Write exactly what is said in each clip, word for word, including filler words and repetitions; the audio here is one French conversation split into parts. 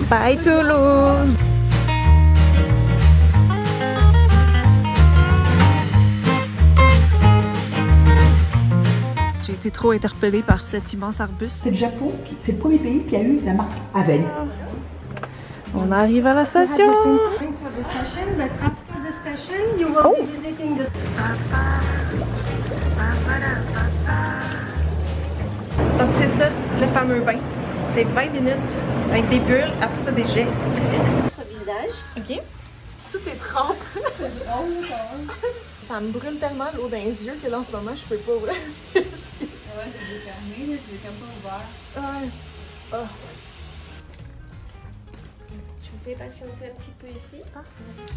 Bye Toulouse! J'ai été trop interpellée par cet immense arbuste. C'est le Japon, c'est le premier pays qui a eu la marque Aven. On arrive à la station! Oh. Donc c'est ça, le fameux bain. C'est vingt minutes avec des bulles, après ça des jets. Notre visage. Ok. Tout est trempe. C'est drôle, ça me brûle tellement l'eau dans les yeux que là en ce moment je peux pas ouvrir. Ouais, je l'ai fermé, je l'ai comme pas ouvert. Ouais. Oh. Je vous fais patienter un petit peu ici. Parfait.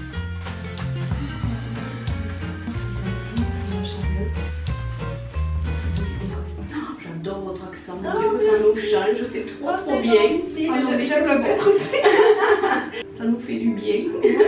J'adore votre accent, mon Dieu, que ça nous change, c'est trop trop bien. Ah, j'aime le mettre aussi. Ça nous fait du bien.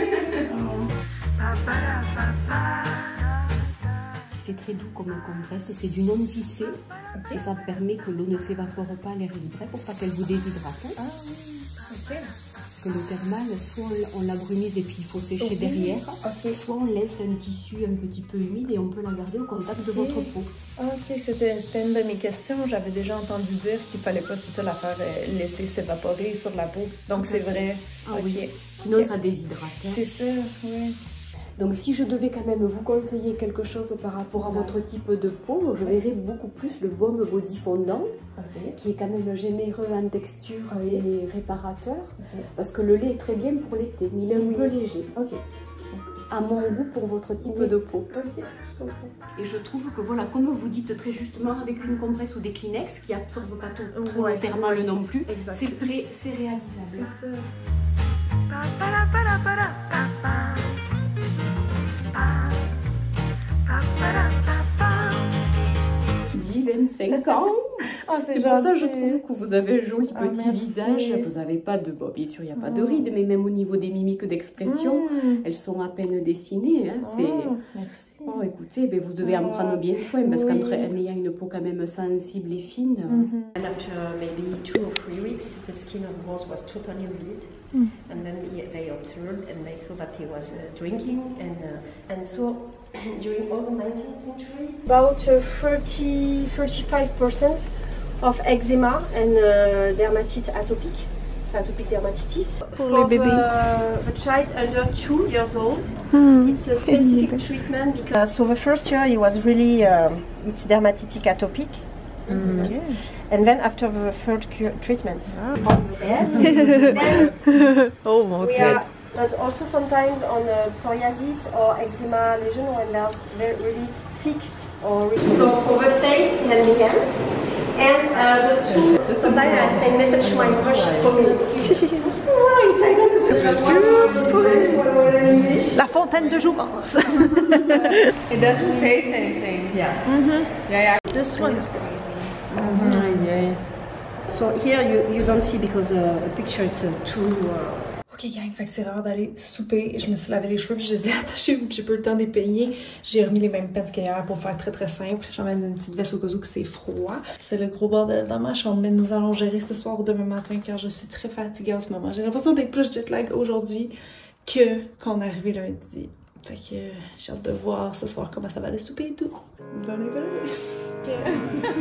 C'est très doux comme compresse, c'est du non tissé okay. Et ça permet que l'eau ne s'évapore pas à l'air libre pour pas qu'elle vous déshydrate. Ah oui, ok. Parce que l'eau thermale, soit on la brumise et puis il faut sécher okay. derrière, okay. Soit on laisse un tissu un petit peu humide et on peut la garder au contact okay. de votre peau. Ok, c'était une de mes questions. J'avais déjà entendu dire qu'il fallait pas, c'est ça, la faire euh, laisser s'évaporer sur la peau. Donc c'est vrai. Ah okay. Oui, sinon okay. Ça déshydrate. Hein. C'est sûr, oui. Donc si je devais quand même vous conseiller quelque chose par rapport à votre type de peau, je verrais beaucoup plus le baume body fondant, okay. Qui est quand même généreux en texture okay. Et réparateur, okay. Parce que le lait est très bien pour l'été, mais il est un oui. Peu léger. Okay. À mon goût pour votre type oui. De peau. Okay. Et je trouve que voilà, comme vous dites très justement, avec une compresse ou des Kleenex qui absorbent pas trop, trop ouais. Thermal ouais, non plus, c'est réalisable. C'est ça. vingt-cinq ans. Oh, c'est pour ça que je trouve que vous avez un joli petit ah, visage. Vous n'avez pas de... Bon, bien sûr, il n'y a pas oh. De rides, mais même au niveau des mimiques d'expression, mm. Elles sont à peine dessinées. Hein. Oh, merci. Oh, écoutez, ben, vous devez oh. En prendre bien soin, parce oui. Qu'en ayant une peau quand même sensible et fine... Mm-hmm. And after maybe two or three weeks, the skin of Rose was totally red. Mm. And then they observed and they saw that he was uh, drinking. And, uh, and so... During all the nineteenth century, about uh, thirty to thirty-five percent of eczema and uh, dermatite atopic, so atopic dermatitis. For the uh, child under two years old, hmm. It's a specific treatment because uh, so the first year he was really um, it's dermatitic atopic. Mm. Okay. And then after the third treatment, ah. On the bed, oh mon Dieu. But also sometimes on uh, psoriasis or eczema lesion when there's very really thick or really so for the face in the hand and uh, the two sometimes I say message to my brush La fontaine de Jouvence. It doesn't taste anything. Yeah. Mm-hmm. Yeah, yeah. This one is crazy. Mm-hmm. Mm-hmm. Yeah. So here you you don't see because uh, the picture is uh, too. Uh, Ok gang, fait que c'est l'heure d'aller souper. Je me suis lavé les cheveux puis je les ai attachés vu que j'ai pas eu le temps de les peigner. J'ai remis les mêmes pants qu'hier pour faire très très simple. J'emmène une petite veste au cas où que c'est froid. C'est le gros bordel dans ma chambre, mais nous allons gérer ce soir ou demain matin car je suis très fatiguée en ce moment. J'ai l'impression d'être plus jet lag aujourd'hui que quand on est arrivé lundi. Fait que j'ai hâte de voir ce soir comment ça va le souper et tout. Venez, venez. Okay.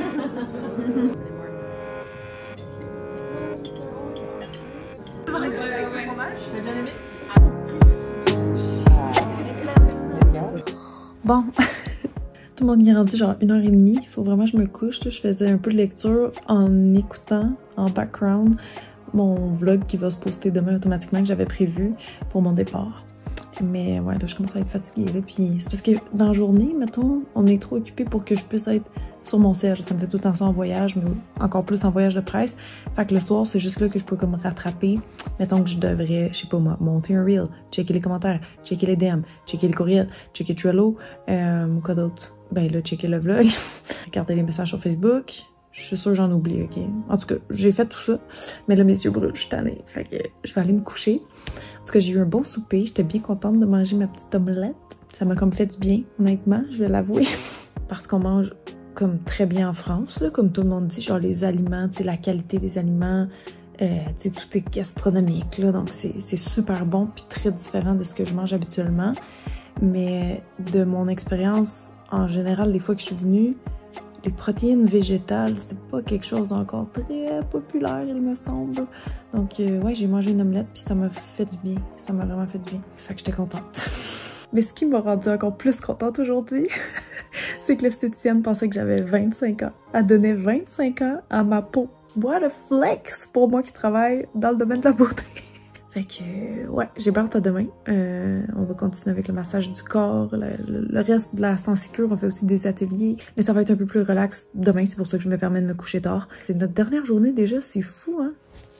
Bon, tout le monde y est rendu genre une heure et demie. Il faut vraiment que je me couche. Je faisais un peu de lecture en écoutant en background mon vlog qui va se poster demain automatiquement que j'avais prévu pour mon départ. Mais ouais, là, je commence à être fatiguée. Là, puis c'est parce que dans la journée, mettons, on est trop occupé pour que je puisse être sur mon siège. Ça me fait tout le temps ça en voyage, mais encore plus en voyage de presse. Fait que le soir, c'est juste là que je peux comme rattraper. Mettons que je devrais, je sais pas moi, monter un reel, checker les commentaires, checker les D M, checker les courriels, checker Trello, euh, quoi d'autre? Ben là, checker le vlog, regarder les messages sur Facebook. Je suis sûre que j'en oublie, ok? En tout cas, j'ai fait tout ça. Mais là, mes yeux brûlent, je suis tannée. Fait que je vais aller me coucher. En tout cas, j'ai eu un bon souper. J'étais bien contente de manger ma petite omelette. Ça m'a comme fait du bien, honnêtement, je vais l'avouer. Parce qu'on mange comme très bien en France, là, comme tout le monde dit, genre les aliments, tu sais, la qualité des aliments, Euh, tu sais, tout est gastronomique, là, donc c'est super bon puis très différent de ce que je mange habituellement. Mais de mon expérience, en général, les fois que je suis venue, les protéines végétales, c'est pas quelque chose d'encore très populaire, il me semble. Donc, euh, ouais, j'ai mangé une omelette puis ça m'a fait du bien. Ça m'a vraiment fait du bien. Fait que j'étais contente. Mais ce qui m'a rendue encore plus contente aujourd'hui, c'est que l'esthéticienne pensait que j'avais vingt-cinq ans. Elle donnait vingt-cinq ans à ma peau. What a flex pour moi qui travaille dans le domaine de la beauté. Fait que, ouais, j'ai hâte à demain. Euh, on va continuer avec le massage du corps, le, le, le reste de la Sensicure, on fait aussi des ateliers. Mais ça va être un peu plus relax demain, c'est pour ça que je me permets de me coucher tard. C'est notre dernière journée déjà, c'est fou, hein?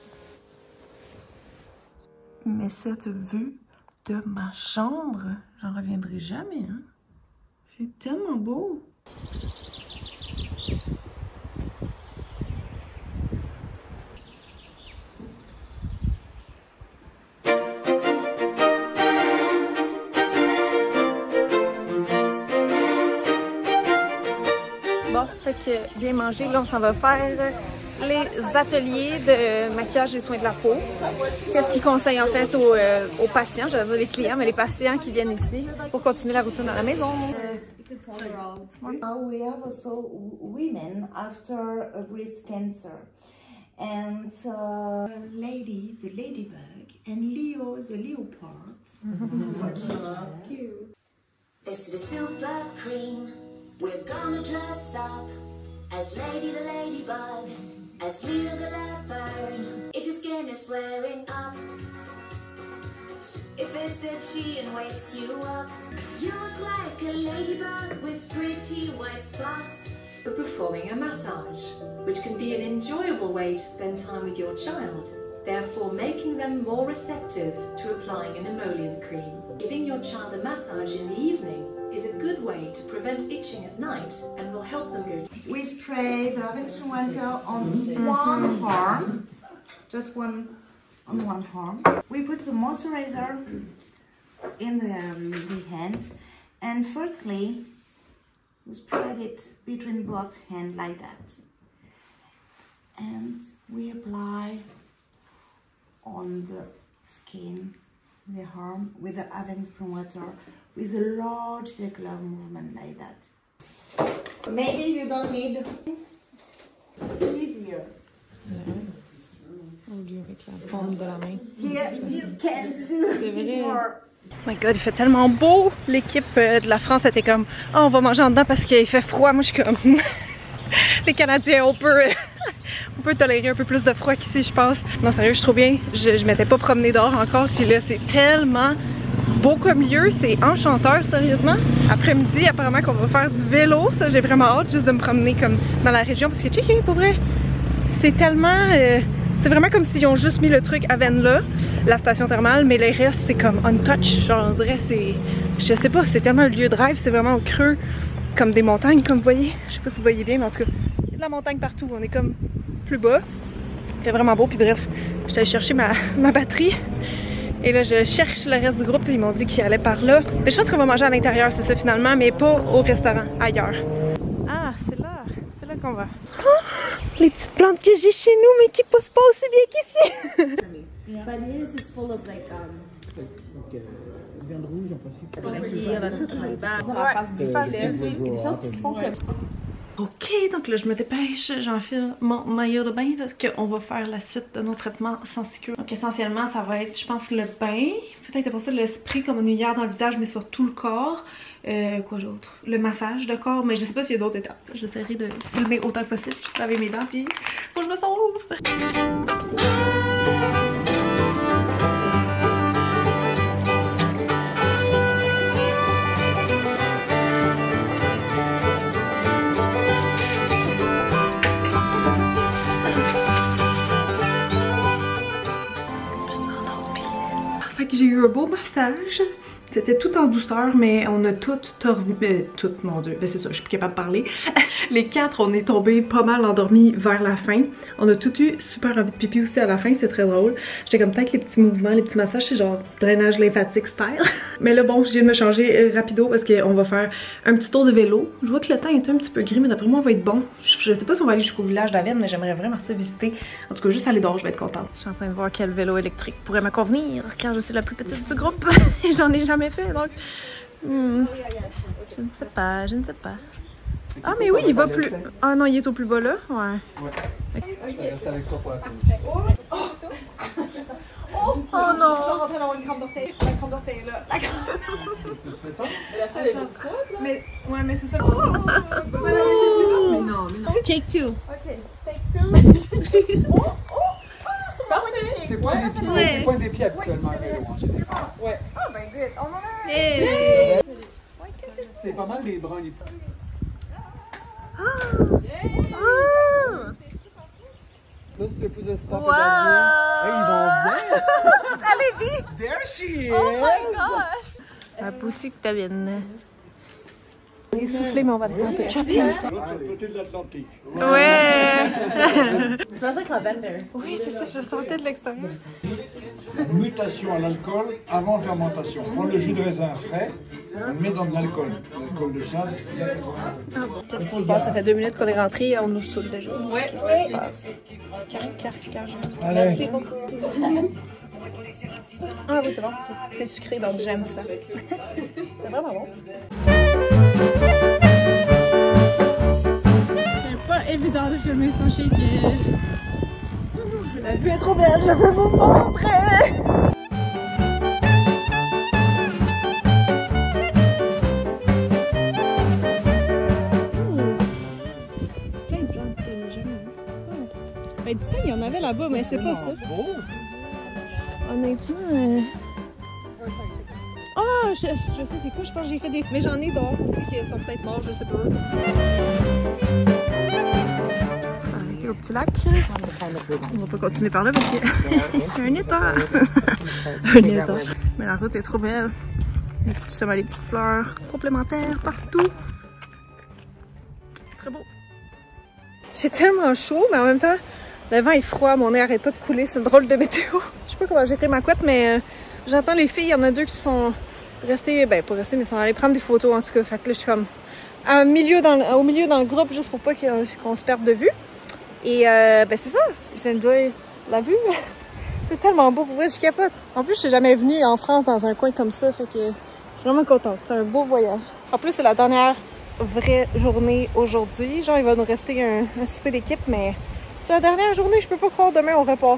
Mais cette vue de ma chambre, j'en reviendrai jamais, hein? C'est tellement beau! Bon, fait que bien manger, là on s'en va faire les ateliers de maquillage et soins de la peau. Qu'est-ce qu'ils conseillent en fait aux, euh, aux patients, je vais dire les clients, mais les patients qui viennent ici pour continuer la routine dans la maison. Uh, we have also women after a breast cancer. And uh, ladies, the ladybug, and Leo, the leopard. Cute. This to the super cream. We're gonna dress up as Lady the Ladybug, as Leo the Leopard. If your skin is flaring up, if it's itchy and wakes you up, you look like a ladybug with pretty white spots. We're performing a massage, which can be an enjoyable way to spend time with your child, therefore making them more receptive to applying an emollient cream. Giving your child a massage in the evening is a good way to prevent itching at night and will help them go to We spray the influenza on one arm, just one on one arm. We put the moisturizer in the, um, the hands, and firstly, we spread it between both hands like that. And we apply on the skin, the arm, with the Avène spring water, with a large circular movement like that. Maybe you don't need easier. Au lieu avec la paume de la main. Here you can't do more. Oh my god, il fait tellement beau! L'équipe de la France était comme « Oh, on va manger en dedans parce qu'il fait froid. » Moi, je suis comme « Les Canadiens, on peut, on peut tolérer un peu plus de froid qu'ici, je pense. » Non, sérieux, je suis trop bien. Je, je m'étais pas promenée dehors encore. Puis là, c'est tellement beau comme lieu. C'est enchanteur, sérieusement. Après-midi, apparemment qu'on va faire du vélo. Ça, j'ai vraiment hâte juste de me promener comme dans la région. Parce que, tu sais, pour vrai, c'est tellement... Euh, c'est vraiment comme s'ils ont juste mis le truc à Avène là, la station thermale, mais le reste c'est comme untouched, genre on dirait c'est, je sais pas, c'est tellement un lieu de rêve, c'est vraiment au creux, comme des montagnes, comme vous voyez, je sais pas si vous voyez bien, mais en tout cas, il y a de la montagne partout, on est comme plus bas, il fait vraiment beau, puis bref, j'étais allée chercher ma, ma batterie, et là je cherche le reste du groupe, ils m'ont dit qu'ils allaient par là, mais je pense qu'on va manger à l'intérieur, c'est ça finalement, mais pas au restaurant, ailleurs. Ah, c'est là, c'est là qu'on va. Oh, les petites plantes que j'ai chez nous, mais qui poussent pas aussi bien qu'ici. But his is full of like um. Viande rouge en principe. Des choses qui se font comme. Ok, donc là je me dépêche, j'enfile mon maillot de bain parce qu'on va faire la suite de nos traitements Sensicure. Donc essentiellement ça va être, je pense, le bain, peut-être après ça le spray comme on a eu hier dans le visage mais sur tout le corps. Euh, quoi d'autre? Le massage de corps, mais je sais pas s'il y a d'autres étapes. J'essaierai de filmer autant que possible, juste avec mes dents, puis faut que je me sauve! Fait que j'ai eu un beau massage. C'était tout en douceur, mais on a toutes dormi. Euh, toutes, mon Dieu, ben c'est ça, je suis plus capable de parler. Les quatre, on est tombés pas mal endormis vers la fin. On a tout eu super envie de pipi aussi à la fin, c'est très drôle. J'étais comme peut-être les petits mouvements, les petits massages, c'est genre drainage lymphatique style. Mais là, bon, je viens de me changer euh, rapido parce qu'on va faire un petit tour de vélo. Je vois que le temps est un petit peu gris, mais d'après moi, on va être bon. Je, je sais pas si on va aller jusqu'au village d'Avenne, mais j'aimerais vraiment ça visiter. En tout cas, juste aller dehors, je vais être contente. Je suis en train de voir quel vélo électrique pourrait me convenir, car je suis la plus petite du groupe et j'en ai jamais fait, donc hmm, je ne sais pas, je ne sais pas. Ah mais oui, il va plus. Ah non, il est au plus bas là, ouais. Ouais. Je vais rester avec toi pour la fin. Oh, oh non. Je suis rentrée dans une crampe d'orteil. La crampe d'orteil est là. La crampe d'orteil. Tu fais ça? La salle est trop là. Mais ouais, mais c'est ça. Oh, oh, oh, oh. Mais non, mais non. Take two. Ok, take two. Oh, oh. C'est pas, ouais. pas des pieds habituellement à vélo en général. Ouais. Ah ben good, on en a un. Hey. C'est pas mal des bruns les plus. Ah. Là, si tu veux plus de sport wow. pédalier, hey, ils vont bien. Allez vite. There she is. Oh my gosh. La boutique d'Avenne. On est soufflé, mais on va le faire un peu de shopping. L'autre côté de l'Atlantique. Ouais. Tu penses que lavender? Oui, c'est ça, je sentais de l'extérieur. Mutation à l'alcool avant fermentation. On prend le jus de raisin frais, on le met dans de l'alcool. L'alcool de sable, il y a quatre-vingts. Qu'est-ce qui se passe? Ça fait deux minutes qu'on est rentré et on nous saoule déjà. Ouais, qu'est-ce qui se passe? Car, car, car, car. Merci beaucoup. Ah oui, c'est bon. C'est sucré, donc j'aime ça. C'est vraiment bon. C'est pas évident de filmer son shaker. La vue est trop belle, je veux vous montrer! Plein de plantes que j'ai jamais vues. Ben, du temps, il y en avait là-bas, mais c'est pas ça. Honnêtement. Euh... Ah, je, je sais c'est quoi, je pense que j'ai fait des. Mais j'en ai dehors aussi qui sont peut-être morts, je sais pas. Ça a été au petit lac. On va pas continuer par là parce qu'il y a un étang. Un étang. Mais la route est trop belle. Il y a justement les petites fleurs complémentaires partout. Très beau. J'ai tellement chaud, mais en même temps, le vent est froid, mon air arrête pas de couler. C'est une drôle de météo. Je sais pas comment j'ai pris ma couette, mais euh, j'entends les filles. Il y en a deux qui sont restées, ben pas restées, mais sont allées prendre des photos en tout cas. Fait que là, je suis comme à milieu dans le, au milieu dans le groupe juste pour pas qu'on se perde de vue. Et euh, ben c'est ça, j'enjoy la vue. C'est tellement beau, pour vrai, je capote. En plus, je suis jamais venue en France dans un coin comme ça, fait que je suis vraiment contente. C'est un beau voyage. En plus, c'est la dernière vraie journée aujourd'hui. Genre, il va nous rester un, un souper d'équipe, mais c'est la dernière journée, je peux pas croire demain on repart.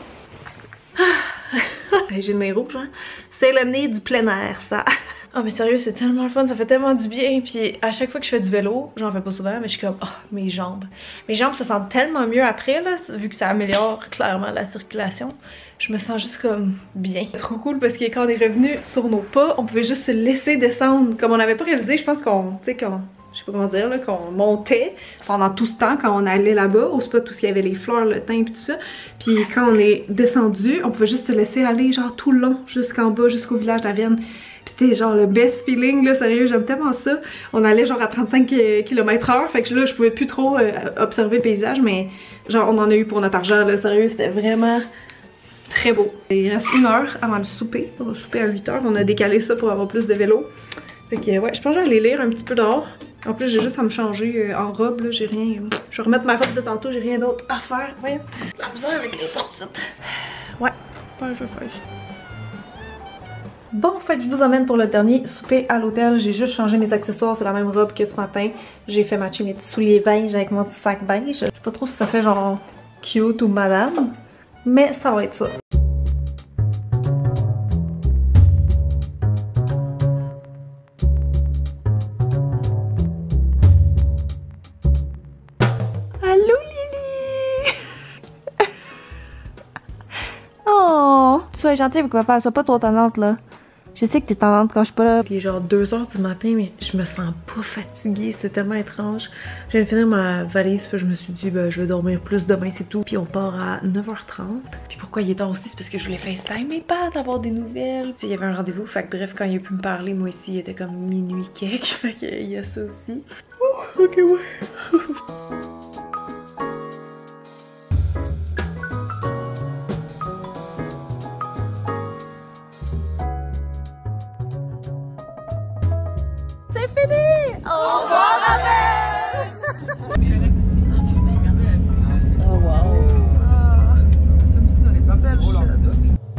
J'ai le nez rouge, hein? C'est le nez du plein air, ça. Oh mais sérieux, c'est tellement le fun, ça fait tellement du bien. Puis à chaque fois que je fais du vélo, j'en fais pas souvent, mais je suis comme, oh, mes jambes. Mes jambes se sentent tellement mieux après, là, vu que ça améliore clairement la circulation. Je me sens juste comme bien. Trop cool parce que quand on est revenu sur nos pas, on pouvait juste se laisser descendre. Comme on n'avait pas réalisé, je pense qu'on, tu sais, qu'on, je sais pas comment dire, là, qu'on montait pendant tout ce temps quand on allait là-bas, au spot où il y avait les fleurs, le thym et tout ça. Puis quand on est descendu, on pouvait juste se laisser aller genre tout le long, jusqu'en bas, jusqu'au village d'Avenne. Pis c'était genre le best feeling, là, sérieux, j'aime tellement ça. On allait genre à trente-cinq kilomètres heure, fait que là, je pouvais plus trop euh, observer le paysage, mais genre, on en a eu pour notre argent, là, sérieux, c'était vraiment très beau. Il reste une heure avant le souper, on va souper à huit heures, on a décalé ça pour avoir plus de vélo. Fait que ouais, je pense que je vais aller lire un petit peu dehors. En plus, j'ai juste à me changer euh, en robe, là, j'ai rien... Je vais remettre ma robe de tantôt, j'ai rien d'autre à faire, voyons. La misère avec les portes. Ouais, ouais, je vais faire ça. Bon, fait que je vous emmène pour le dernier souper à l'hôtel. J'ai juste changé mes accessoires, c'est la même robe que ce matin. J'ai fait matcher mes petits souliers beige avec mon petit sac beige. Je sais pas trop si ça fait genre cute ou madame, mais ça va être ça. Allô Lily! Oh! Sois gentille avec papa, sois pas trop tannante là. Je sais que t'es tendante quand je suis pas là. Puis genre deux heures du matin, mais je me sens pas fatiguée, c'est tellement étrange. Je viens de finir ma valise, puis je me suis dit, ben je vais dormir plus demain, c'est tout. Puis on part à neuf heures trente. Puis pourquoi il est tard aussi, c'est parce que je voulais FaceTime mes pattes, avoir des nouvelles. Tu sais, il y avait un rendez-vous, fait que bref, quand il a pu me parler, moi aussi, il était comme minuit quelque, fait qu'il y a ça aussi. Oh, ok, ouais. C'est fini! Au revoir, ma belle! Oh wow! Nous sommes ici dans les parcs du Roland-Languedoc.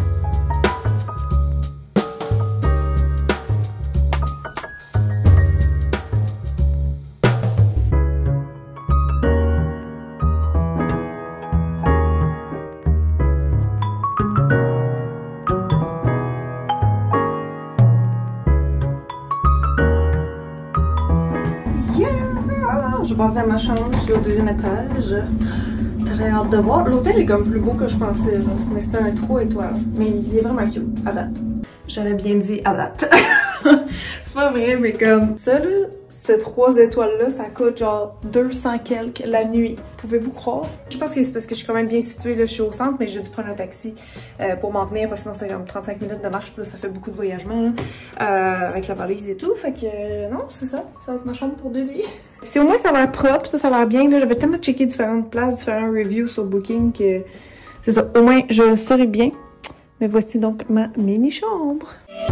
Je vais vers ma chambre, je suis au deuxième étage. Très hâte de voir. L'hôtel est comme plus beau que je pensais, genre. Mais c'était un trois étoiles. Mais il est vraiment cute, à date. J'avais bien dit à date. C'est pas vrai, mais comme ça, là, ces trois étoiles-là, ça coûte genre deux cents quelques la nuit. Pouvez-vous croire? Je pense que c'est parce que je suis quand même bien située, là, je suis au centre, mais j'ai dû prendre un taxi euh, pour m'en venir, parce que sinon c'était comme trente-cinq minutes de marche, puis là, ça fait beaucoup de voyagement, là, euh, avec la valise et tout. Fait que euh, non, c'est ça, ça va être ma chambre pour deux nuits. Si au moins ça a l'air propre, ça, ça a l'air bien, là, j'avais tellement checké différentes places, différents reviews sur Booking que c'est ça, au moins je saurais bien. Mais voici donc ma mini-chambre.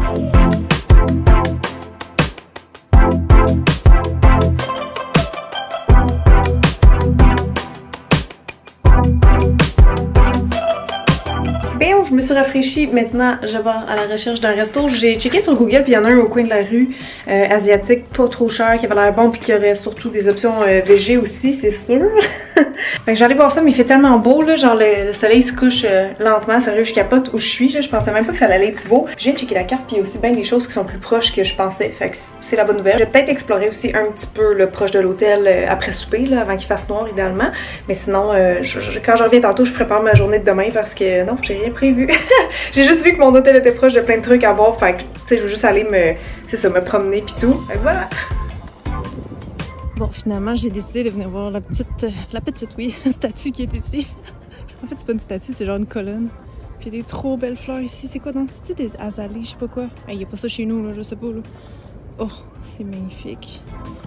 Bien, je me suis rafraîchie. Maintenant, je vais à la recherche d'un resto. J'ai checké sur Google, puis il y en a un au coin de la rue, euh, asiatique, pas trop cher, qui avait l'air bon, puis qui aurait surtout des options euh, végé aussi, c'est sûr. Fait que j'allais voir ça, mais il fait tellement beau, là, genre le, le soleil se couche euh, lentement, sérieux, je capote où je suis, là, je pensais même pas que ça allait être beau. Je viens de checker la carte, puis il y a aussi bien des choses qui sont plus proches que je pensais, fait que c'est la bonne nouvelle. Je vais peut-être explorer aussi un petit peu le proche de l'hôtel euh, après souper, là, avant qu'il fasse noir idéalement, mais sinon, euh, je, je, quand je reviens tantôt, je prépare ma journée de demain parce que non, j'ai rien prévu. J'ai juste vu que mon hôtel était proche de plein de trucs à voir, fait que, tu sais, je veux juste aller me, c'est ça, me promener puis tout, fait que voilà. Bon, finalement, j'ai décidé de venir voir la petite, la petite, oui, statue qui est ici. En fait, c'est pas une statue, c'est genre une colonne. Puis il y a des trop belles fleurs ici. C'est quoi donc? C'est-tu des azalées? Je sais pas quoi. Il hey, y a pas ça chez nous, là, je sais pas, là. Oh, c'est magnifique.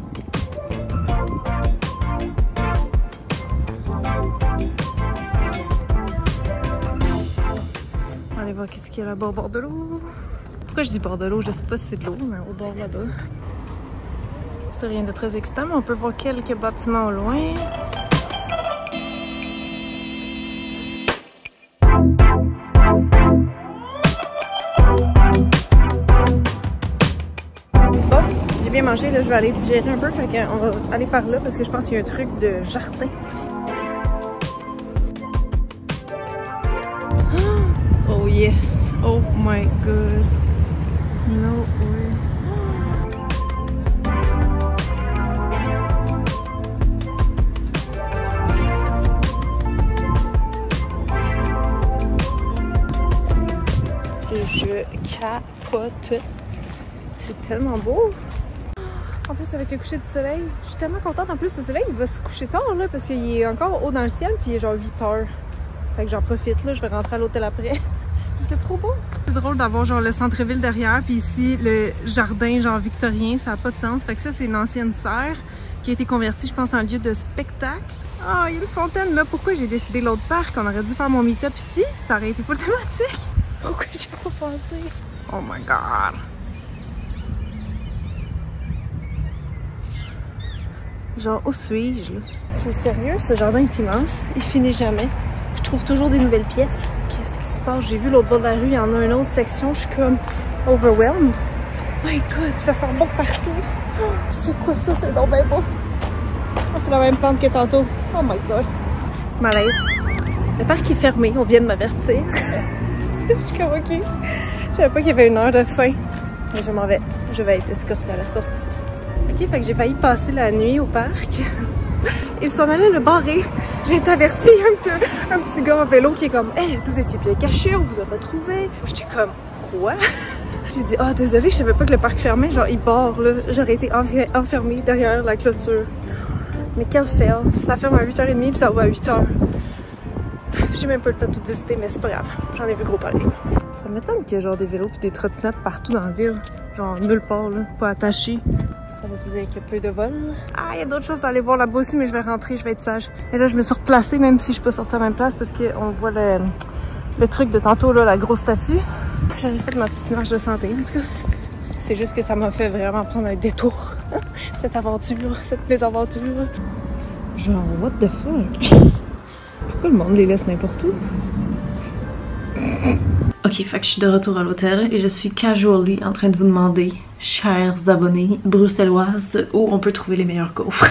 On va aller voir qu'est-ce qu'il y a là-bas au bord de l'eau. Pourquoi je dis bord de l'eau? Je sais pas si c'est de l'eau, mais au bord là-bas. C'est rien de très excitant, mais on peut voir quelques bâtiments au loin. Bon, j'ai bien mangé, là, je vais aller digérer un peu, fait qu'on va aller par là parce que je pense qu'il y a un truc de jardin. Oh yes! Oh my god! No way! Je capote. C'est tellement beau. En plus avec le coucher du soleil, je suis tellement contente. En plus le soleil il va se coucher tard là parce qu'il est encore haut dans le ciel puis il est genre huit heures. Fait que j'en profite là, je vais rentrer à l'hôtel après. C'est trop beau. C'est drôle d'avoir genre le centre-ville derrière puis ici le jardin genre victorien, ça n'a pas de sens. Fait que ça c'est une ancienne serre qui a été convertie je pense en lieu de spectacle. Ah, oh, il y a une fontaine là. Pourquoi j'ai décidé l'autre parc? On aurait dû faire mon meet-up ici. Ça aurait été full thématique. Pourquoi j'ai pas pensé? Oh my god! Genre, où suis-je là? C'est sérieux, ce jardin est immense. Il finit jamais. Je trouve toujours des nouvelles pièces. Qu'est-ce qui se passe? J'ai vu l'autre bord de la rue, il y en a une autre section. Je suis comme overwhelmed. My god, ça sent bon partout. Oh, c'est quoi ça? C'est donc bien beau. Oh, c'est la même plante que tantôt. Oh my god. Malaise. Le parc est fermé, on vient de m'avertir. Je suis comme ok. Je savais pas qu'il y avait une heure de fin. Mais je m'en vais. Je vais être escortée à la sortie. Ok, fait que j'ai failli passer la nuit au parc. Il s'en allait le barrer. J'ai été avertie un peu. Un petit gars en vélo qui est comme hey, vous étiez bien caché, on vous a pas trouvé. J'étais comme quoi? j'ai dit, ah, oh, désolé, je savais pas que le parc fermait. Genre, il barre, là. J'aurais été enfermée derrière la clôture. Mais quel fail. Ça ferme à huit heures trente puis ça ouvre à huit heures. J'ai même pas le temps de tout visiter, mais c'est pas grave. J'en ai vu gros pareil. Ça m'étonne qu'il y ait genre des vélos pis des trottinettes partout dans la ville. Genre nulle part, là. Pas attachés. Ça veut dire qu'il y a peu de vols. Ah, il y a d'autres choses à aller voir là-bas aussi, mais je vais rentrer, je vais être sage. Et là, je me suis replacée, même si je peux sortir à la même place, parce qu'on voit le, le truc de tantôt, là, la grosse statue. J'avais fait ma petite marche de santé, en tout cas. C'est juste que ça m'a fait vraiment prendre un détour. Cette aventure, cette mésaventure. Genre, what the fuck? Pourquoi le monde les laisse n'importe où? Ok, fait que je suis de retour à l'hôtel et je suis casually en train de vous demander, chers abonnés bruxelloises, où on peut trouver les meilleurs gaufres.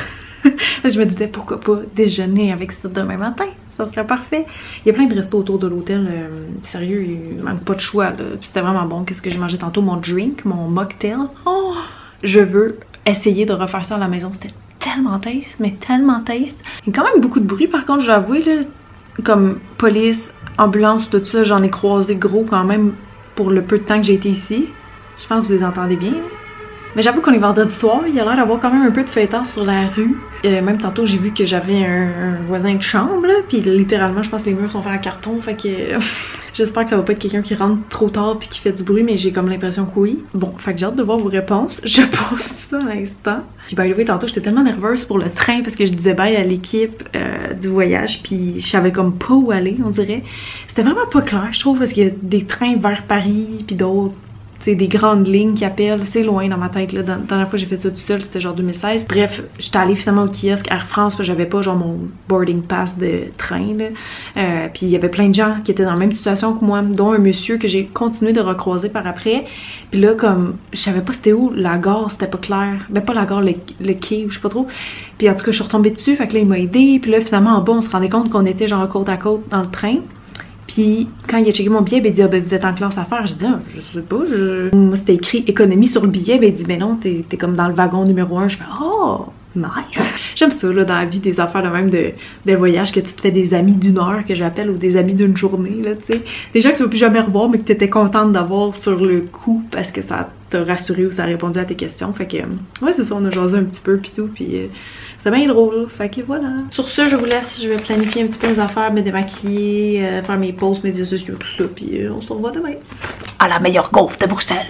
Je me disais pourquoi pas déjeuner avec ça demain matin, ça serait parfait. Il y a plein de restos autour de l'hôtel, euh, sérieux, il manque pas de choix là. Puis c'était vraiment bon, qu'est-ce que j'ai mangé tantôt, mon drink, mon mocktail. Oh, je veux essayer de refaire ça à la maison, c'était tellement taste, mais tellement taste. Il y a quand même beaucoup de bruit par contre, je dois avouer, là, comme police, ambulance, tout ça, j'en ai croisé gros quand même pour le peu de temps que j'ai été ici. Je pense que vous les entendez bien. Mais j'avoue qu'on est vendredi soir, il y a l'air d'avoir quand même un peu de fêtard sur la rue. Euh, même tantôt, j'ai vu que j'avais un, un voisin de chambre, là, puis littéralement, je pense que les murs sont faits en carton, fait que euh, j'espère que ça va pas être quelqu'un qui rentre trop tard puis qui fait du bruit, mais j'ai comme l'impression que oui. Bon, fait que j'ai hâte de voir vos réponses. Je pose ça à l'instant. Puis by the way, tantôt, j'étais tellement nerveuse pour le train parce que je disais bye à l'équipe euh, du voyage, puis je savais comme pas où aller, on dirait. C'était vraiment pas clair, je trouve, parce qu'il y a des trains vers Paris, puis d'autres. C'est des grandes lignes qui appellent, c'est loin dans ma tête là. La dernière fois que j'ai fait ça tout seul, c'était genre deux mille seize. Bref, j'étais allée finalement au kiosque Air France parce que j'avais pas genre mon boarding pass de train là. Euh, puis il y avait plein de gens qui étaient dans la même situation que moi, dont un monsieur que j'ai continué de recroiser par après. Puis là, comme, je savais pas c'était où, la gare, c'était pas clair. Ben pas la gare, le, le quai, ou je sais pas trop. Puis en tout cas, je suis retombée dessus, fait que là, il m'a aidé. Puis là, finalement, en bas, on se rendait compte qu'on était genre côte à côte dans le train. Puis quand il a checké mon billet, ben, il dit ah, ben, vous êtes en classe affaires. J'ai dit ah, je sais pas. Je... Moi c'était écrit économie sur le billet. Ben il dit ben non, t'es comme dans le wagon numéro un. Je fais oh nice. J'aime ça là dans la vie, des affaires de même de, de voyage, que tu te fais des amis d'une heure que j'appelle ou des amis d'une journée là, tu sais. Des gens que tu vas plus jamais revoir mais que t'étais contente d'avoir sur le coup parce que ça t'a rassuré ou ça a répondu à tes questions. Fait que ouais c'est ça, on a jasé un petit peu puis tout puis. Euh, C'est bien drôle, fait que voilà. Sur ce, je vous laisse, je vais planifier un petit peu les affaires, me démaquiller, euh, faire mes posts, médias sociaux, tout ça, puis euh, on se revoit demain. À la meilleure gaufre de Bruxelles!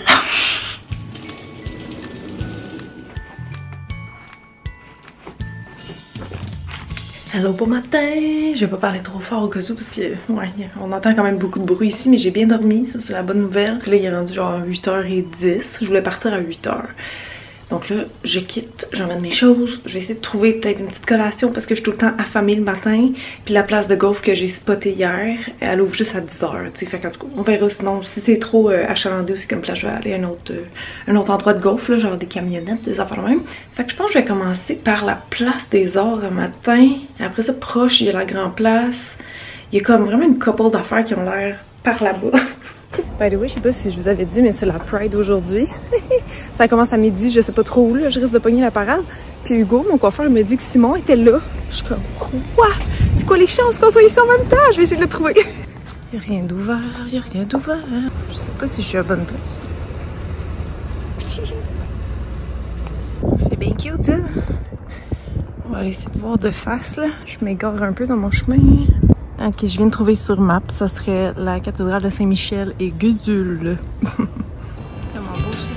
Hello bon matin! Je vais pas parler trop fort au cas où parce que, ouais, on entend quand même beaucoup de bruit ici, mais j'ai bien dormi, ça c'est la bonne nouvelle. Puis là, il est rendu genre huit heures dix, je voulais partir à huit heures. Donc là, je quitte, j'emmène mes choses. Je vais essayer de trouver peut-être une petite collation parce que je suis tout le temps affamée le matin. Puis la place de gaufre que j'ai spotée hier, elle ouvre juste à dix heures. Fait qu'en tout cas, on verra. Sinon, si c'est trop euh, achalandé aussi comme là, je vais aller à un autre, euh, un autre endroit de gaufre, là, genre des camionnettes, des affaires de même. Fait que je pense que je vais commencer par la place des arts un matin. Après ça, proche, il y a la grande place. Il y a comme vraiment une couple d'affaires qui ont l'air par là-bas. By the way, je sais pas si je vous avais dit, mais c'est la Pride aujourd'hui. Ça commence à midi, je sais pas trop où, là. Je risque de pogner la parade. Puis Hugo, mon coiffeur, il me dit que Simon était là. Je suis comme, quoi? C'est quoi les chances qu'on soit ici en même temps? Je vais essayer de le trouver. Il n'y a rien d'ouvert, il n'y a rien d'ouvert. Je sais pas si je suis à bonne place. C'est bien cute, ça. On va aller essayer de voir de face, là. Je m'égare un peu dans mon chemin. Ok, je viens de trouver sur map, ça serait la cathédrale de Saint-Michel et Gudule. Tellement beau ça.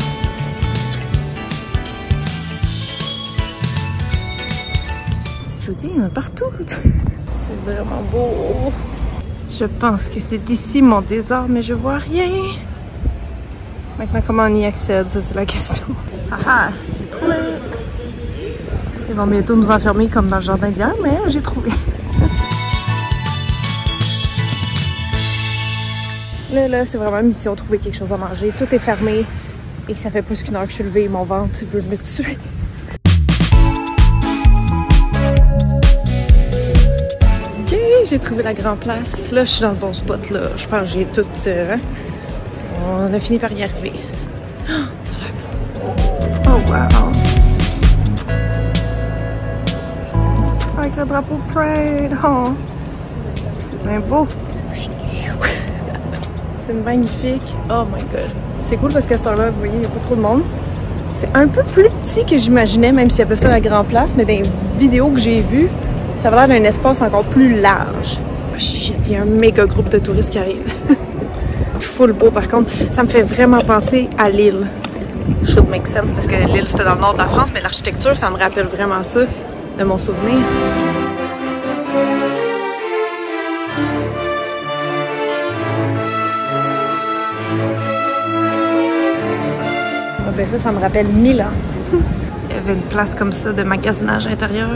Je vous dis, il y en a partout. C'est vraiment beau. Je pense que c'est d'ici mon désert, mais je vois rien. Maintenant, comment on y accède, ça c'est la question. Ah ah, j'ai trouvé. Ils vont bientôt nous enfermer comme dans le jardin d'hier, mais j'ai trouvé. Là, là, c'est vraiment mission de trouver quelque chose à manger. Tout est fermé et ça fait plus qu'une heure que je suis levée et mon ventre veut me tuer. Ok, j'ai trouvé la grande place. Là, je suis dans le bon spot, là. Je pense que j'ai tout... Euh, hein? On a fini par y arriver. Oh, wow! Avec le drapeau Pride, oh! C'est bien beau! C'est magnifique. Oh my god. C'est cool parce qu'à cette heure-là, vous voyez, il n'y a pas trop de monde. C'est un peu plus petit que j'imaginais, même s'il y avait ça la grande place, mais dans les vidéos que j'ai vues, ça avait l'air d'un espace encore plus large. Oh shit, il y a un méga groupe de touristes qui arrivent. Full beau par contre. Ça me fait vraiment penser à Lille. Should make sense parce que Lille c'était dans le nord de la France, mais l'architecture, ça me rappelle vraiment ça de mon souvenir. Ben ça, ça me rappelle Milan. Il y avait une place comme ça de magasinage intérieur.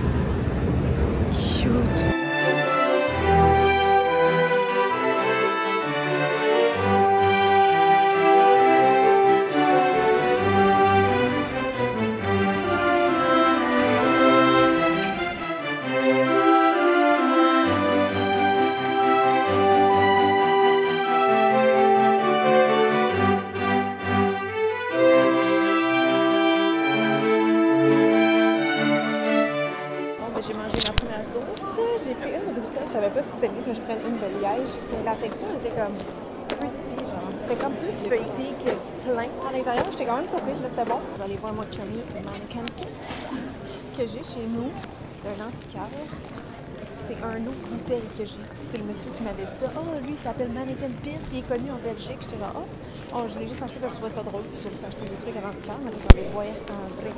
Cute. J'ai mangé ma première course. J'ai pris une de Bruxelles. Je savais pas si c'était mieux que je prenne une de Liège. Mais la texture était comme crispy, genre. C'était comme plus feuilleté que plein à l'intérieur. J'étais quand même surprise, mais c'était bon. Je vais aller voir mon chummy Mannequin Piss que j'ai chez nous d'un antiquaire. C'est un autre bouteille que j'ai. C'est le monsieur qui m'avait dit ça. Oh, lui, il s'appelle Mannequin Piss. Il est connu en Belgique. J'étais là, oh, oh je l'ai juste acheté parce que je trouvais ça drôle. Puis j'aime ça acheter des trucs à l'antiquaire, mais je vais les voir en vrai.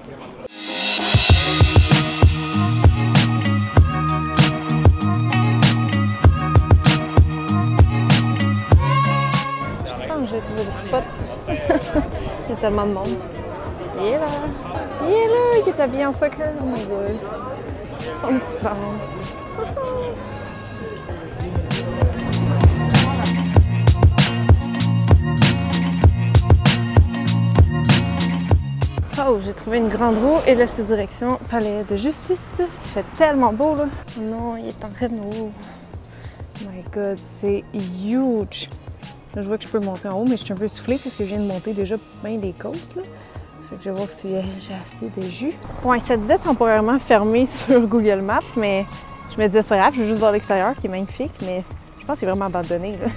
J'ai trouvé le spot. Il y a tellement de monde. Il est là. Il est là. Il est habillé en soccer. Oh my god. Son petit ballon. Oh, j'ai trouvé une grande roue et là c'est direction palais de justice. Il fait tellement beau là. Non, il est en train de nous. Oh my god, c'est huge. Là, je vois que je peux monter en haut, mais je suis un peu soufflée parce que je viens de monter déjà bien des côtes. Là. Fait que je vais voir si j'ai assez de jus. Ouais, ça disait temporairement fermé sur Google Maps, mais je me disais c'est pas grave, je veux juste voir l'extérieur qui est magnifique, mais je pense que c'est vraiment abandonné. Là.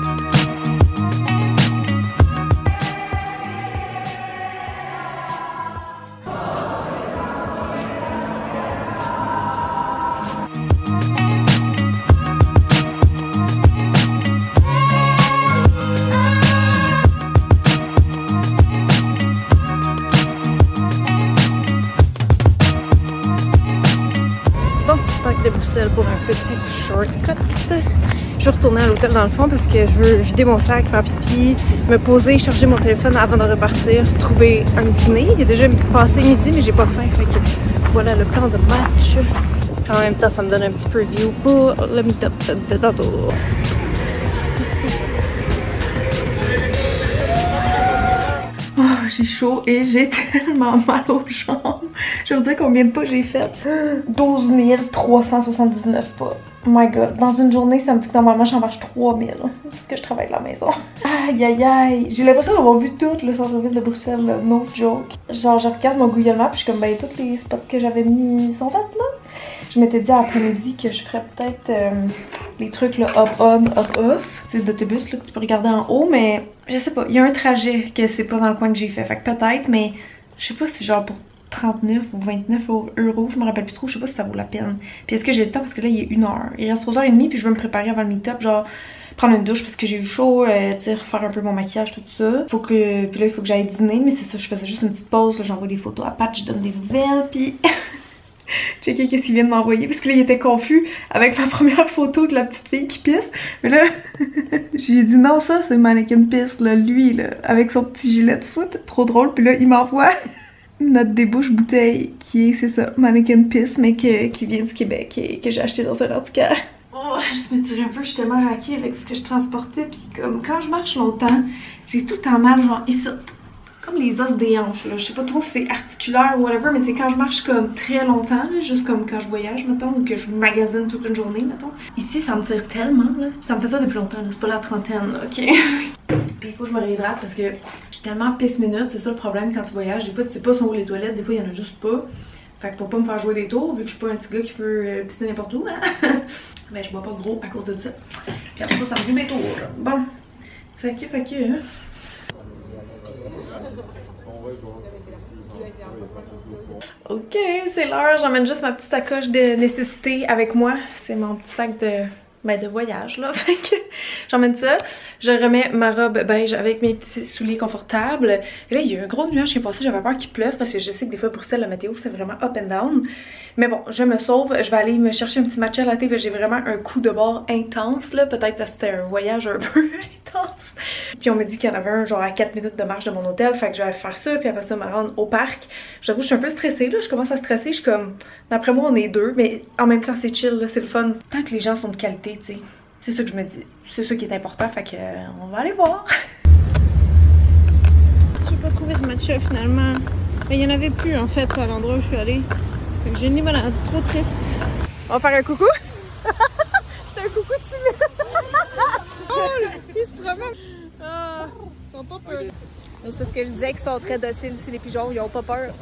De Bruxelles pour un petit shortcut. Je vais retourner à l'hôtel dans le fond parce que je veux vider mon sac, faire pipi, me poser, charger mon téléphone avant de repartir, trouver un dîner. Il est déjà passé midi, mais j'ai pas faim. Fait que voilà le plan de match. En même temps, ça me donne un petit preview pour le meet-up de tantôt. Oh, j'ai chaud et j'ai tellement mal aux jambes. Je vais vous dire combien de pas j'ai fait. douze mille trois cent soixante-dix-neuf pas. Oh my god. Dans une journée, ça me dit que normalement, j'en marche trois mille. Parce que je travaille de la maison. Aïe, aïe, aïe. J'ai l'impression d'avoir vu tout le centre-ville de Bruxelles, là. No joke. Genre, je regarde mon Google Maps, je suis comme, ben, tous les spots que j'avais mis sont faits, là. Je m'étais dit à l'après-midi que je ferais peut-être euh, les trucs, là, up-on, up-off. C'est d'autobus, là, que tu peux regarder en haut, mais je sais pas. Il y a un trajet que c'est pas dans le coin que j'ai fait. Fait que peut-être, mais je sais pas si genre pour trente-neuf ou vingt-neuf euros, je me rappelle plus trop, je sais pas si ça vaut la peine. Puis est-ce que j'ai le temps parce que là il est une heure. Il reste trois heures trente puis je veux me préparer avant le meet-up, genre prendre une douche parce que j'ai eu chaud, euh, tu sais, refaire un peu mon maquillage, tout ça. Faut que, puis là il faut que j'aille dîner, mais c'est ça, je faisais juste une petite pause, j'envoie des photos à Pat, je donne des nouvelles, puis checker qu'est-ce qu'il vient de m'envoyer parce que là il était confus avec ma première photo de la petite fille qui pisse. Mais là, j'ai dit non, ça c'est Mannequin Piss, là, lui, là, avec son petit gilet de foot, trop drôle. Puis là il m'envoie notre débouche bouteille qui est, c'est ça, Mannequin Piss, mais que, qui vient du Québec et que j'ai acheté dans un antiquaire. Oh, je me tirais un peu, je suis tellement raquée avec ce que je transportais, puis comme quand je marche longtemps, j'ai tout le temps mal, genre ici, comme les os des hanches, là. Je sais pas trop si c'est articulaire ou whatever, mais c'est quand je marche comme très longtemps, là, juste comme quand je voyage, mettons, ou que je magasine toute une journée, mettons. Ici, ça me tire tellement, là. Ça me fait ça depuis longtemps, là. C'est pas la trentaine, là, ok? Puis il faut que je me réhydrate parce que j'ai tellement pisse minute, c'est ça le problème quand tu voyages. Des fois, tu sais pas sont où les toilettes, des fois, il y en a juste pas. Fait que pour pas me faire jouer des tours, vu que je suis pas un petit gars qui peut euh, pisser n'importe où, hein? Ben, je bois pas gros à cause de ça. Puis après ça, ça me joue des tours, là. Bon. Fait que, fait que, hein. Ok, c'est l'heure. J'emmène juste ma petite sacoche de nécessité avec moi. C'est mon petit sac de, ben, de voyage, là. Fait que j'emmène ça. Je remets ma robe beige avec mes petits souliers confortables. Et là, il y a un gros nuage qui est passé. J'avais peur qu'il pleuve parce que je sais que des fois, Bruxelles, la météo, c'est vraiment up and down. Mais bon, je me sauve. Je vais aller me chercher un petit matcha latte. J'ai vraiment un coup de bord intense, là. Peut-être parce que c'était un voyage un peu intense. Puis on me dit qu'il y en avait un genre à quatre minutes de marche de mon hôtel. Fait que je vais faire ça. Puis après ça, me rendre au parc. J'avoue, je suis un peu stressée, là. Je commence à stresser. Je suis comme, d'après moi, on est deux. Mais en même temps, c'est chill, là. C'est le fun. Tant que les gens sont de qualité, tu sais. C'est ça que je me dis. C'est ça qui est important. Fait que, euh, on va aller voir. J'ai pas trouvé de matcha finalement. Mais il y en avait plus en fait à l'endroit où je suis allée. Fait que j'ai une limonade trop triste. On va faire un coucou? C'est un coucou timide! Oh! Il se promène! Ah! Ils ont pas peur. C'est parce que je disais qu'ils sont très dociles, c'est les pigeons, ils ont pas peur.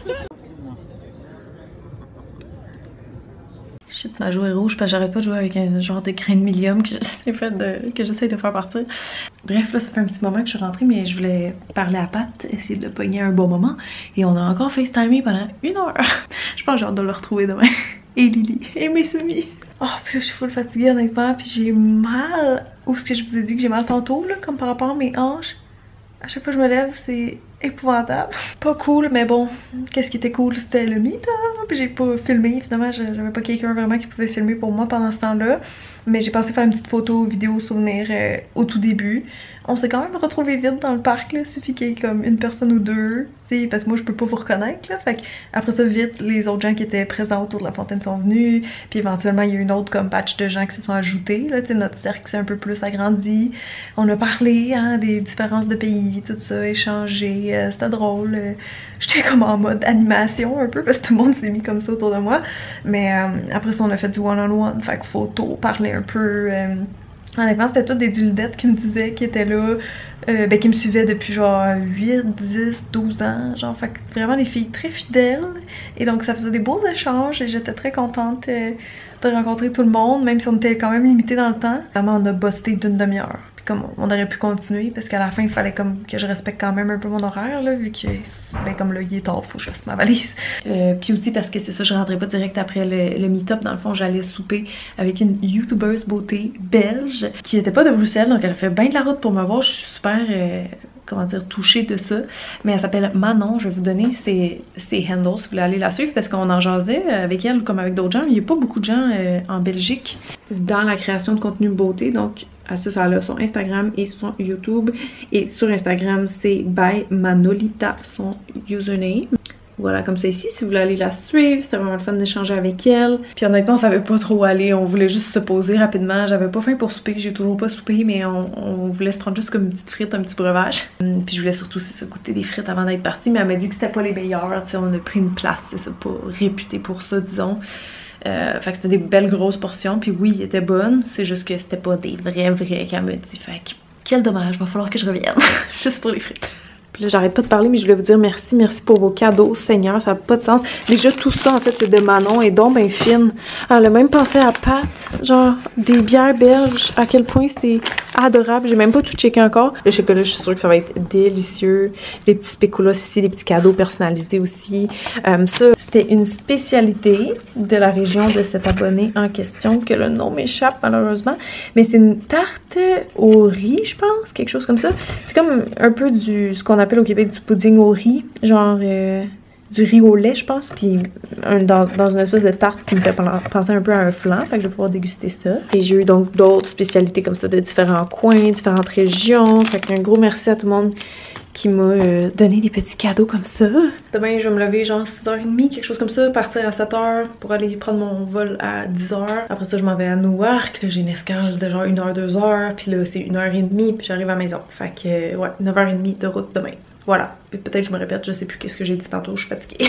Shit, ma joue est rouge parce que j'arrête pas de jouer avec un genre de grain de millium que j'essaie de, que j'essaie de faire partir. Bref, là, ça fait un petit moment que je suis rentrée, mais je voulais parler à Pat, essayer de le pogner un bon moment. Et on a encore FaceTimé pendant une heure. Je pense que j'ai hâte de le retrouver demain. Et Lily, et mes soumis. Oh, puis là, je suis full fatiguée honnêtement, puis j'ai mal. Où est-ce que je vous ai dit que j'ai mal tantôt, là, comme par rapport à mes hanches. À chaque fois que je me lève, c'est épouvantable. Pas cool, mais bon, qu'est-ce qui était cool, c'était le meet, hein? Puis j'ai pas filmé, finalement, j'avais pas quelqu'un vraiment qui pouvait filmer pour moi pendant ce temps-là. Mais j'ai pensé faire une petite photo, vidéo, souvenir euh, au tout début. On s'est quand même retrouvés vite dans le parc, là. Suffit qu'il y ait comme une personne ou deux, tu sais, parce que moi je peux pas vous reconnaître, là. Fait que après ça, vite, les autres gens qui étaient présents autour de la fontaine sont venus. Puis éventuellement, il y a une autre comme batch de gens qui se sont ajoutés, là. Tu sais, notre cercle s'est un peu plus agrandi. On a parlé, hein, des différences de pays, tout ça, échangé. Euh, C'était drôle. Euh, J'étais comme en mode animation un peu parce que tout le monde s'est mis comme ça autour de moi. Mais euh, après ça, on a fait du one-on-one, fait que photo, parler un peu. Euh, honnêtement, c'était toutes des duldettes qui me disaient qui étaient là, euh, ben qui me suivaient depuis genre huit, dix, douze ans. Genre, fait que vraiment des filles très fidèles. Et donc, ça faisait des beaux échanges et j'étais très contente euh, de rencontrer tout le monde, même si on était quand même limité dans le temps. Vraiment, on a busté d'une demi-heure. Comme on aurait pu continuer parce qu'à la fin il fallait comme que je respecte quand même un peu mon horaire là, vu que ben, comme là il est tard, faut que je fasse ma valise. Euh, puis aussi parce que c'est ça, je rentrais pas direct après le, le meet-up. Dans le fond, j'allais souper avec une youtubeuse beauté belge qui était pas de Bruxelles, donc elle a fait bien de la route pour me voir. Je suis super euh, comment dire, touchée de ça. Mais elle s'appelle Manon. Je vais vous donner ses, ses handles si vous voulez aller la suivre parce qu'on en jasait avec elle comme avec d'autres gens. Il y a pas beaucoup de gens euh, en Belgique dans la création de contenu beauté, donc à ça, ça a son Instagram et son YouTube. Et sur Instagram, c'est by Manolita, son username. Voilà, comme ça ici, si vous voulez aller la suivre, c'était vraiment le fun d'échanger avec elle. Puis honnêtement, on savait pas trop où aller, on voulait juste se poser rapidement. J'avais pas faim pour souper, j'ai toujours pas soupé, mais on, on voulait se prendre juste comme une petite frite, un petit breuvage. Puis je voulais surtout, c'est ça, goûter des frites avant d'être partie, mais elle m'a dit que c'était pas les meilleures, tu sais, on a pris une place, c'est ça, pas réputé pour ça, disons. Euh, fait que c'était des belles grosses portions, puis oui, ils étaient bonnes, c'est juste que c'était pas des vrais vrais qu'elle me dit. Fait que quel dommage, va falloir que je revienne, juste pour les frites. Puis là, j'arrête pas de parler, mais je voulais vous dire merci, merci pour vos cadeaux, Seigneur, ça n'a pas de sens. Déjà, tout ça, en fait, c'est de Manon et donc ben fine. Elle a même pensé à Pat, genre des bières belges, à quel point c'est adorable. J'ai même pas tout checké encore. Le chocolat, je suis sûre que ça va être délicieux. Des petits spéculoos ici, des petits cadeaux personnalisés aussi. Euh, ça, c'était une spécialité de la région de cet abonné en question, que le nom m'échappe malheureusement. Mais c'est une tarte au riz, je pense, quelque chose comme ça. C'est comme un peu du, ce qu'on appelle au Québec du pudding au riz, genre euh, du riz au lait, je pense, puis un, dans, dans une espèce de tarte qui me fait penser un peu à un flan, fait que je vais pouvoir déguster ça. Et j'ai eu donc d'autres spécialités comme ça de différents coins, différentes régions, fait qu'un gros merci à tout le monde qui m'a euh, donné des petits cadeaux comme ça. Demain, je vais me lever genre six heures trente, quelque chose comme ça, partir à sept heures pour aller prendre mon vol à dix heures. Après ça, je m'en vais à Newark, là j'ai une escale de genre une heure, deux heures, puis là c'est une heure trente, puis j'arrive à la maison. Fait que, ouais, neuf heures trente de route demain. Voilà. Peut-être je me répète, je sais plus qu'est-ce que j'ai dit tantôt, je suis fatiguée.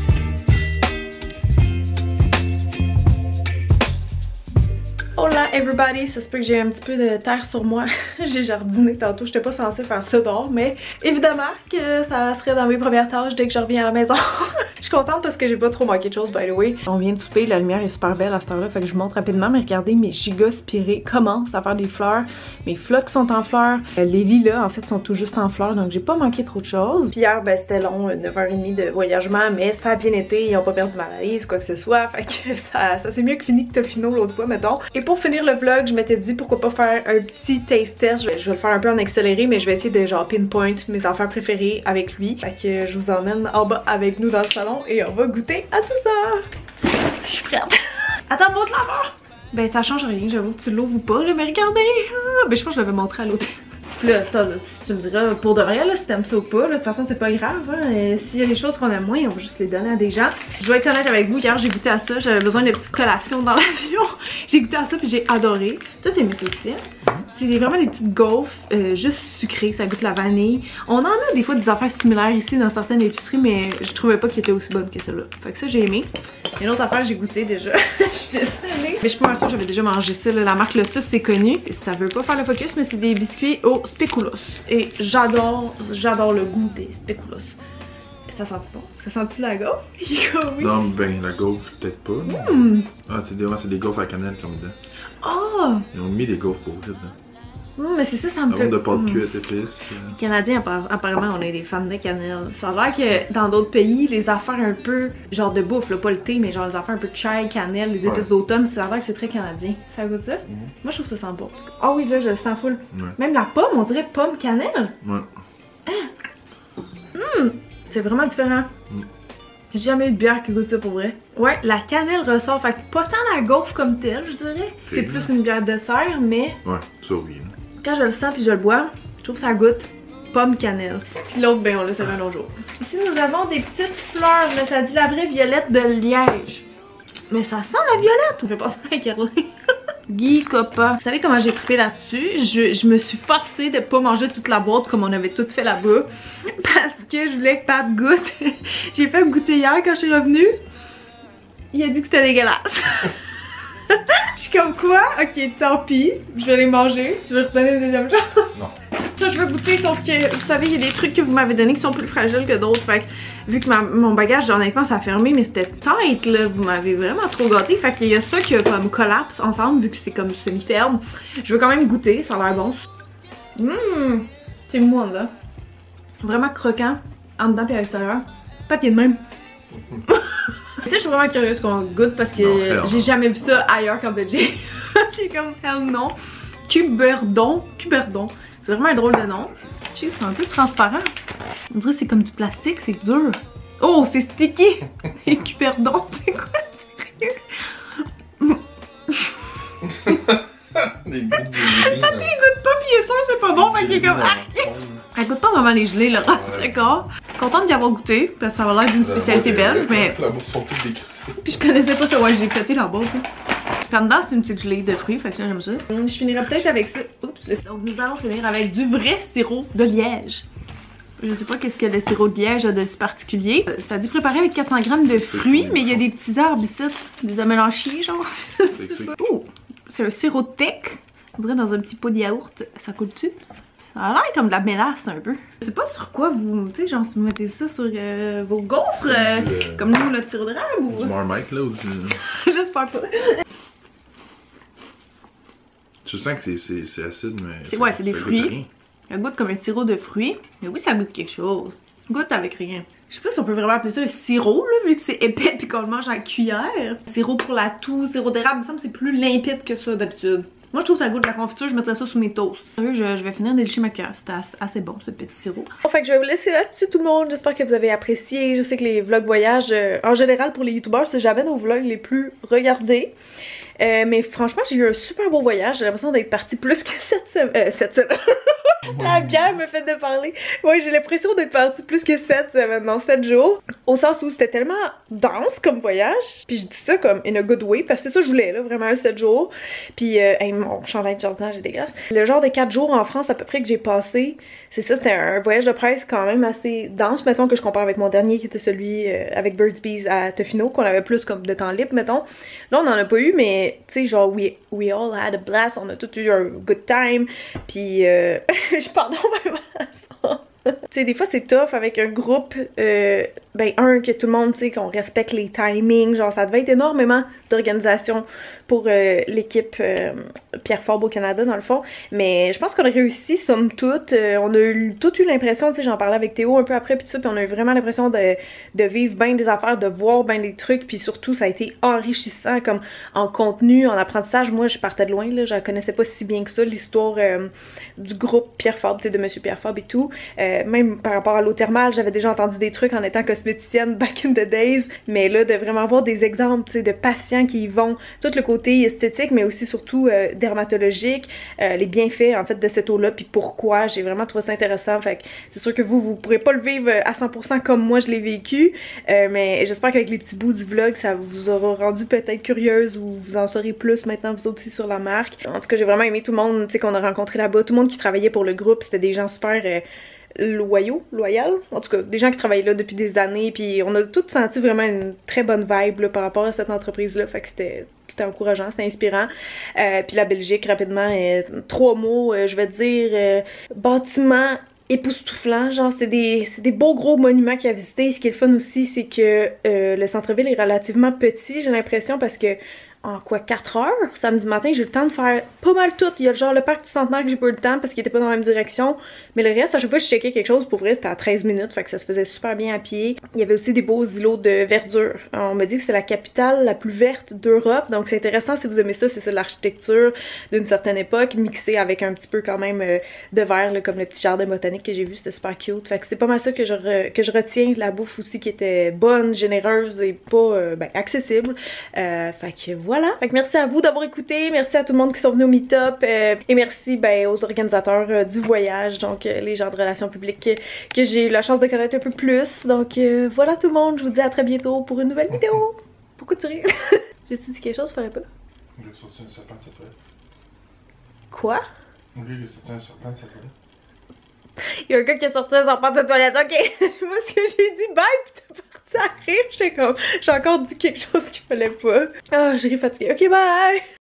Hola everybody! everybody, ça se peut que j'ai un petit peu de terre sur moi. J'ai jardiné tantôt, j'étais pas censée faire ça dehors, mais évidemment que ça serait dans mes premières tâches dès que je reviens à la maison. Je suis contente parce que j'ai pas trop manqué de choses, by the way. On vient de souper, la lumière est super belle à cette heure-là, fait que je vous montre rapidement, mais regardez, mes giga spirées commencent à faire des fleurs. Mes phlox sont en fleurs. Les lilas, en fait, sont tout juste en fleurs, donc j'ai pas manqué trop de choses. Puis hier, ben c'était long, neuf heures trente de voyagement, mais ça a bien été, ils ont pas perdu ma valise, quoi que ce soit, fait que ça, ça c'est mieux que fini que Tofino l'autre fois, mettons. Et pour finir le vlog, je m'étais dit pourquoi pas faire un petit taste test. Je vais, je vais le faire un peu en accéléré, mais je vais essayer de genre pinpoint mes affaires préférées avec lui. Fait que je vous emmène en bas avec nous dans le salon et on va goûter à tout ça. Je suis prête. Attends, montre la main. Ben ça change rien, j'avoue que tu l'ouvres ou pas, là, mais regardez. Ah, ben je pense que je l'avais montré à l'hôtel. Puis là, toi, là, tu me diras pour de rien là, si t'aimes ça ou pas, là, de toute façon c'est pas grave, hein. S'il y a des choses qu'on aime moins, on va juste les donner à des gens. Je vais être honnête avec vous, hier j'ai goûté à ça, j'avais besoin de petites collations dans l'avion. J'ai goûté à ça puis j'ai adoré. Toi t'aimes ça aussi, hein? C'est vraiment des petites gaufres euh, juste sucrées, ça goûte la vanille. On en a des fois des affaires similaires ici dans certaines épiceries, mais je trouvais pas qu'elles étaient aussi bonnes que celle-là. Fait que ça j'ai aimé. Et une autre affaire j'ai goûté déjà. Je suis désolée. Mais je suis pas sûre que j'avais déjà mangé ça, là. La marque Lotus c'est connu. Ça veut pas faire le focus, mais c'est des biscuits au spéculoos. Et j'adore, j'adore le goût des spéculoos. Ça sent bon? Ça sent-tu la gaufre? Oui. Non, ben la gaufre peut-être pas. Mm. Ah, c'est des, des gaufres à cannelle qui ont mis dedans. Oh! Ils ont mis des gaufres pour dedans. Mmh, mais c'est ça, ça me fait... Arôme de pâte cuite, épices. Les Canadiens, apparemment, on est des fans de cannelle. Ça a l'air que dans d'autres pays, les affaires un peu, genre de bouffe, là, pas le thé, mais genre les affaires un peu de chai, cannelle, les épices ouais. d'automne, ça a l'air que c'est très canadien. Ça goûte ça? Mmh. Moi, je trouve que ça sent bon. Ah oh, oui, là, je le sens full. Ouais. Même la pomme, on dirait pomme cannelle. Ouais. Ah. Mmh. C'est vraiment différent. Mmh. J'ai jamais eu de bière qui goûte ça pour vrai. Ouais, la cannelle ressort, fait que pas tant la gaufre comme telle, je dirais. C'est plus une bière de dessert, mais... Ouais, ça oui. Quand je le sens puis je le bois, je trouve que ça goûte pomme cannelle. Puis l'autre, ben on le savait un autre jour. Ici, nous avons des petites fleurs, là, ça dit la vraie violette de Liège. Mais ça sent la violette, on fait penser à Carlin. Guy Coppa. Vous savez comment j'ai trippé là-dessus? Je, je me suis forcée de pas manger toute la boîte comme on avait tout fait là-bas. Parce que je voulais que Pat goûte. J'ai fait goûter hier quand je suis revenue. Il a dit que c'était dégueulasse. Je suis comme quoi? Ok, tant pis. Je vais les manger. Tu veux retenir une deuxième chance? Non. Ça, je veux goûter, sauf que vous savez, il y a des trucs que vous m'avez donnés qui sont plus fragiles que d'autres. Fait que, vu que ma, mon bagage, honnêtement, ça a fermé, mais c'était tight, là. Vous m'avez vraiment trop gâté. Fait qu'il y a ça qui a comme collapse ensemble, vu que c'est comme semi-ferme. Je veux quand même goûter, ça a l'air bon. Hum, c'est mou en dedans. Vraiment croquant, en dedans et à l'extérieur. Pas qu'il y ait de même. Tu sais, je suis vraiment curieuse qu'on goûte parce que j'ai jamais vu ça ailleurs qu'en Belgique. C'est comme hell non. Cuberdon. Cuberdon. C'est vraiment un drôle de nom. C'est un peu transparent. On dirait que c'est comme du plastique, c'est dur. Oh, c'est sticky! Et Cuberdon, c'est quoi? Sérieux? Des gouttes de gelée. Pas des gouttes pas, pis il est sûr c'est pas bon, fait qu'il est comme. Elle goûte pas vraiment les gelées, le reste, d'accord? Contente d'y avoir goûté, parce que ça va l'air d'une spécialité belge, mais. La bouffe sont toutes décrissées. Puis je connaissais pas ça, ouais, j'ai éclaté la bouffe. Puis en dedans, c'est une petite gelée de fruits, fait que j'aime ça. Je finirai peut-être avec ça. Oups. Donc nous allons finir avec du vrai sirop de liège. Je sais pas qu'est-ce que le sirop de liège a de si particulier. Ça dit préparer avec quatre cents grammes de fruits, mais il y a des petits arbres ici, des amélanchiers, genre. Oh, c'est un sirop de teck. On dirait dans un petit pot de yaourt. Ça coule-tu? Ça a l'air comme de la mélasse un peu. Je sais pas sur quoi vous, tu sais, genre si vous mettez ça sur euh, vos gaufres, euh, du, euh, comme nous notre sirop de rame ou... Du Marmite là ou du... J'espère pas. Je sens que c'est acide mais... C'est ouais, c'est des fruits. Ça goûte comme un sirop de fruits. Mais oui, ça goûte quelque chose. Goûte avec rien. Je sais pas si on peut vraiment appeler ça un sirop là, vu que c'est épais puis qu'on le mange à cuillère. Sirop pour la toux, sirop d'érable, il me semble que c'est plus limpide que ça d'habitude. Moi je trouve que ça goûte de la confiture, je mettrais ça sous mes toasts. Sérieux, je, je vais finir d'élicher ma cuillère, c'était assez, assez bon ce petit sirop. Bon, fait que je vais vous laisser là-dessus tout le monde, j'espère que vous avez apprécié. Je sais que les vlogs voyages, euh, en général pour les youtubeurs, c'est jamais nos vlogs les plus regardés. Euh, mais franchement, j'ai eu un super beau voyage. J'ai l'impression d'être partie plus que cette semaine. Euh, cette semaine. La bière me fait de parler. Ouais, j'ai l'impression d'être partie plus que sept semaines, non, sept jours. Au sens où c'était tellement dense comme voyage. Puis je dis ça comme in a good way, parce que c'est ça que je voulais, là, vraiment un sept jours. Puis, euh, hey, mon chandail de jardin, j'ai des grâces. Le genre de quatre jours en France à peu près que j'ai passé, c'est ça, c'était un voyage de presse quand même assez dense, mettons, que je compare avec mon dernier qui était celui euh, avec Birds Bees à Tofino, qu'on avait plus comme de temps libre, mettons. Là, on en a pas eu, mais tu sais, genre, we, we all had a blast, on a tous eu un good time, puis euh, je pardon vraiment à ça. Tu sais, des fois c'est tough avec un groupe, euh, ben un, que tout le monde, tu sais, qu'on respecte les timings, genre ça devait être énormément d'organisation pour euh, l'équipe euh, Pierre Fabre au Canada dans le fond, mais je pense qu'on a réussi somme toute, euh, on a eu, tout eu l'impression, tu sais, j'en parlais avec Théo un peu après puis tout ça, puis on a eu vraiment l'impression de, de vivre bien des affaires, de voir bien des trucs, puis surtout ça a été enrichissant comme en contenu, en apprentissage. Moi je partais de loin, là, je la connaissais pas si bien que ça, l'histoire euh, du groupe Pierre Fabre, tu sais, de Monsieur Pierre Fabre et tout, euh, même par rapport à l'eau thermale, j'avais déjà entendu des trucs en étant cosméticienne back in the days, mais là de vraiment voir des exemples, tu sais, de patients qui y vont, tout le côté esthétique mais aussi surtout euh, dermatologique, euh, les bienfaits en fait de cette eau là puis pourquoi, j'ai vraiment trouvé ça intéressant. Fait que c'est sûr que vous vous pourrez pas le vivre à cent pour cent comme moi je l'ai vécu, euh, mais j'espère qu'avec les petits bouts du vlog ça vous aura rendu peut-être curieuse ou vous en saurez plus maintenant vous autres aussi sur la marque. En tout cas j'ai vraiment aimé tout le monde, tu sais, qu'on a rencontré là-bas, tout le monde qui travaillait pour le groupe, c'était des gens super euh, loyaux, loyal, en tout cas des gens qui travaillent là depuis des années, puis on a tous senti vraiment une très bonne vibe là, par rapport à cette entreprise là, fait que c'était c'était encourageant, c'était inspirant. Euh, puis la Belgique rapidement, euh, trois mots, euh, je vais dire euh, bâtiment époustouflant, genre c'est des, c'est des beaux gros monuments qu'il y a à visiter. Ce qui est le fun aussi, c'est que euh, le centre-ville est relativement petit, j'ai l'impression, parce que en quoi, quatre heures, samedi matin, j'ai eu le temps de faire pas mal tout. Il y a genre le parc du Centenaire que j'ai pas eu le temps parce qu'il était pas dans la même direction, mais le reste, à chaque fois que je checkais quelque chose, pour vrai, c'était à treize minutes, fait que ça se faisait super bien à pied. Il y avait aussi des beaux îlots de verdure. On me dit que c'est la capitale la plus verte d'Europe, donc c'est intéressant si vous aimez ça, c'est ça l'architecture d'une certaine époque, mixée avec un petit peu quand même euh, de vert, là, comme le petit jardin botanique que j'ai vu, c'était super cute. Fait que c'est pas mal ça que je, re, que je retiens, la bouffe aussi qui était bonne, généreuse et pas euh, ben, accessible. Euh, fait que voilà. Fait que merci à vous d'avoir écouté, merci à tout le monde qui sont venus au meet-up, euh, et merci ben, aux organisateurs euh, du voyage, donc euh, les gens de relations publiques que, que j'ai eu la chance de connaître un peu plus. Donc euh, voilà tout le monde, je vous dis à très bientôt pour une nouvelle vidéo. Pourquoi tu ris? J'ai-tu dit quelque chose, je ferais pas? Il a sorti un serpent de sa toilette. Quoi? Lui, il a sorti un serpent de sa toilette. Il y a un gars qui a sorti un serpent de sa toilette, ok? Moi, ce que j'ai dit, bye, pis t'es parti à rire, j'étais comme, j'ai encore dit quelque chose qu'il fallait pas. Ah, oh, j'ai fatigué, ok, bye!